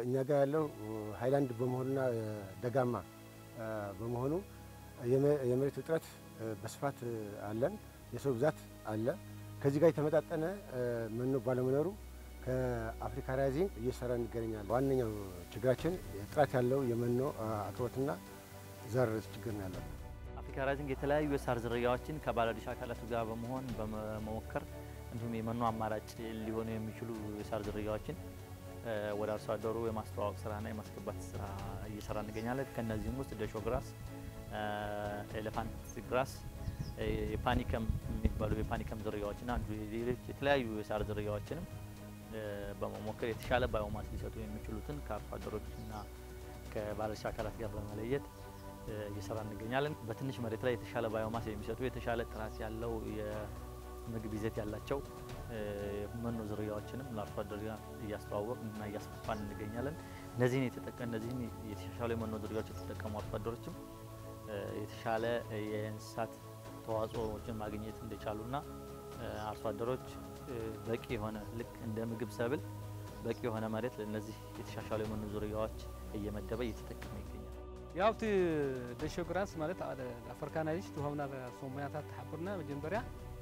እኛ ጋር ያለው ሃይላንድ በመሆኑና ደጋማ በመሆኑ የመሬት እጥረት በስፋት አለን የሰው ብዛት አለ ከዚህ ጋር የተመጣጠነ መኖ ባለመኖሩ ከአፍሪካ ራይዚንግ እየሰራ እንገኛለን ዋንኛው ችግራችን ጥራት ያለው የመኖ አቅርቦትና ዘር ችግር ነው ያለው አፍሪካ ራይዚንግ የተለያዩ የሳር ዝርያዎችን ከባለድርሻ አካላት ጋር በመሆን በመሞከር እንዲሁም የመኖ አማራጭ ሊሆኑ የሚችሉ የሳር ዝርያዎችን ወደ አርሶ አደሩ የማስተዋወቅ ስራና የማስገባት ስራ እየሰራ እንገኛለን ከነዚህም ውስጥ ደሾ ግራስ ኤሌፋንት ግራስ የፓኒከም የሚባሉ የፓኒከም ዝርያዎችና አንዱ የተለያዩ የሳር ዝርያዎችንም በመሞከር የተሻለ ባዮማስ ሊሰጡ የሚችሉትን ከአርሶ አደሮችና ከባለድርሻ አካላት ጋር በመለየት እየሰራ እንገኛለን በትንሽ መሬት ላይ የተሻለ ባዮማስ የሚሰጡ የተሻለ ጥራት ያለው የምግብ ይዘት ያላቸው መኖ ዝርያዎችንም ለአርሶ አደሩ እያስተዋወቅንና እያስፋፋን እንገኛለን እነዚህን የተሻሻሉ የመኖ ዝርያዎች የተጠቀሙ አርሶ አደሮችም የተሻለ የእንስሳት ተዋጽኦዎችን ማግኘት እንደቻሉና አርሶ አደሮች በቂ የሆነ ልክ እንደ ምግብ ሰብል በቂ የሆነ መሬት ለነዚህ የተሻሻሉ የመኖ ዝርያዎች እየመደበ እየተጠቀመ ይገኛል ያውት ደሾ ግራስ ማለት አፍሪካናይዝድ ተሆምና ሶማያታት ተሐብርና መጀመሪያ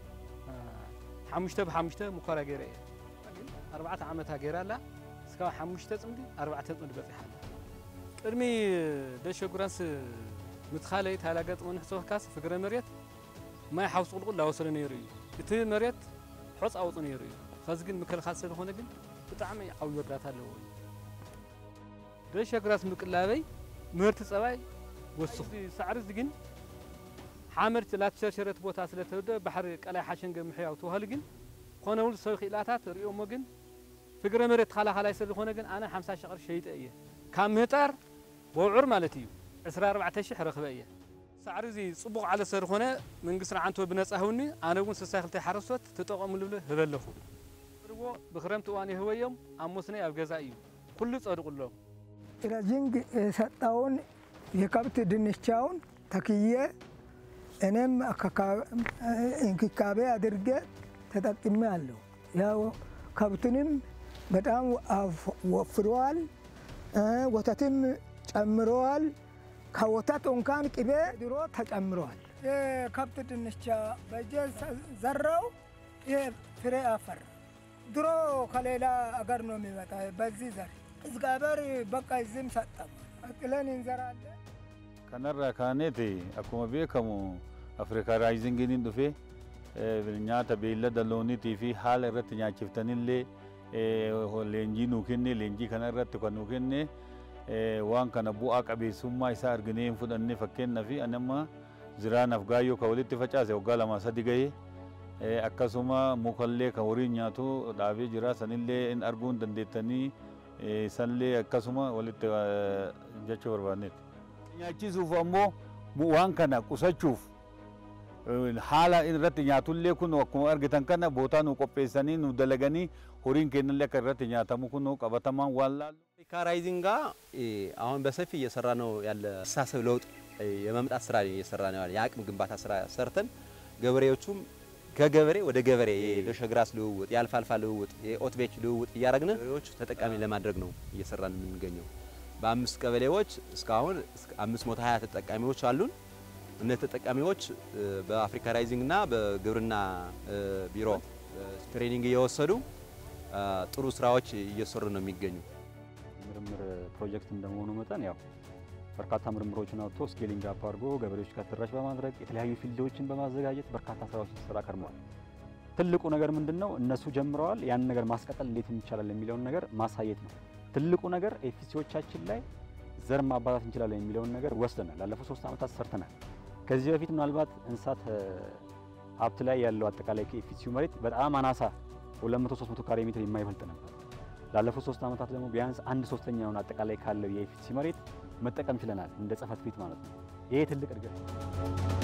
5 ب5 ሙከራ ገይረ 4 ዓመት ገይራላ እስካው 5 ጽምዲ 4 ጽምዲ በጽሐለ ቅድሚ ደሾ ግራስ متخالي تالا قطمن حسوه كاس فقره مريت ما يحوس قلقل لا وصل نيري تي مريت حص اوط نيري خازقن مكل خاص ስለሆነ ግን በጣም ያው ይወዳታል ደሽ ግራስ ምቅላበይ ምርት ጸባይ ወስኹ ሳዕርዝ ግን ሓመርት ላትሸርሸረት ቦታ ስለተወደ ባህር ቀላይ ሓሸንገ ምሕያው ተዋህል ግን ኮነውል ሰው ኺላታት ሪኦሞ ግን ፍቅረ መሬት خلاخላይ ስለሆነ ግን አና 50 ሸቀር ሸይጠ እየ ካብ ምህጣር ወዑር ማለት እዩ 14000 ረኽበየ ሳዕርዚ ጽቡቕ ዓለ ስለሆነ መንግስት ራንቶ ብነጻሁኒ ኣነውን 62 ሓረስቶት ተጠቀሙ ልብለ ህበለኹ ድቦ በክረምት ዋን ይህወዮም አሞስኔ አብገዛ እዩ ኩሉ ጸድቁሎ ራጂንግ ሰጣውን የከብት ድንቻውን ተክየ እኔም እንክካቤ አድርጌ ተጠቅሜያለሁ ያው ከብቱንም በጣም ወፍሯል ወተትም ጨምሯል ከወተት እንኳን ቅቤ ድሮ ተጨምሯል የከብት ድንቻ በጀ ዘራው ፍሬ አፈር ድሮ ከሌላ አገር ነው የሚመጣ በዚህ ዘር እግዚአብሔር በቃ ዝም ሰጠም አጥለን እንዘራለን ከነራ ካኔቲ አኩማ ቤከሙ አፍሪካ ራይዚንግን ዱፌ ኛታ ቤለደ ሎኒቲ ፊ ሐለ ረት ኛችፍተንሌ ሌንጂ ኑክኔ ሌንጂ ከነረት ከኑክኔ waan kana bu'aa qabeessummaa isaa arginee hin fudhanne fakkeenyaaf anama ziraan afgaayyoo ka walitti facaase waggaa 2-3 gahee akkasuma mukallee ka horiin nyaatu dhaabee jira sanillee in arguun dandeettanii sanillee akkasuma walitti jechuu barbaanneeti. Nyaachisuuf ammoo waan kana qusachuuf haala irratti nyaatullee kun akkuma argitan kana bootaa nu qopheessanii nu dalaganii horiin kennallee akka irratti nyaatamu kun qabatamaan waan laallu. ካራይዚንጋ አሁን በሰፊ እየሰራ ነው ያለ አስተሳሰብ ለውጥ የመምጣት ስራ እየሰራ ነው ያለ የአቅም ግንባታ ስራ ሰርተን ገበሬዎቹም ከገበሬ ወደ ገበሬ የደሾ ግራስ ልውውጥ የአልፋልፋ ልውውጥ የኦትቤች ልውውጥ እያደረግን ገበሬዎች ተጠቃሚ ለማድረግ ነው እየሰራን የምንገኘው በአምስት ቀበሌዎች እስካሁን 520 ተጠቃሚዎች አሉን እነዚህ ተጠቃሚዎች በአፍሪካ ራይዚንግና በግብርና ቢሮ ትሬኒንግ እየወሰዱ ጥሩ ስራዎች እየሰሩ ነው የሚገኙ ምርምር ፕሮጀክት እንደሆነ መጠን ያው በርካታ ምርምሮችን አውጥቶ ስኬሊንግ አፕ አድርጎ ገበሬዎች ጋር ተደራሽ በማድረግ የተለያዩ ፊልዶችን በማዘጋጀት በርካታ ስራዎችን ሲሰራ ከርሟል ትልቁ ነገር ምንድነው እነሱ ጀምረዋል ያን ነገር ማስቀጠል እንዴት ይቻላል የሚለውን ነገር ማሳየት ነው ትልቁ ነገር ኤፊሲዎቻችን ላይ ዘር ማባዛት እንችላለን የሚለውን ነገር ወስደናል ላለፉት 3 ዓመታት ሰርተናል ከዚህ በፊት ምናልባት እንስሳት ሀብት ላይ ያለው አጠቃላይ ኤፊሲው መሬት በጣም አናሳ 200-300 ካሬ ሜትር የማይበልጥ ነበር ላለፉት 3 ዓመታት ደግሞ ቢያንስ 1/3ኛውን አጠቃላይ ካለው የኤፊሲ መሬት መጠቀም ችለናል እንደ ጽፈት ቤት ማለት ነው ይሄ ትልቅ እድገት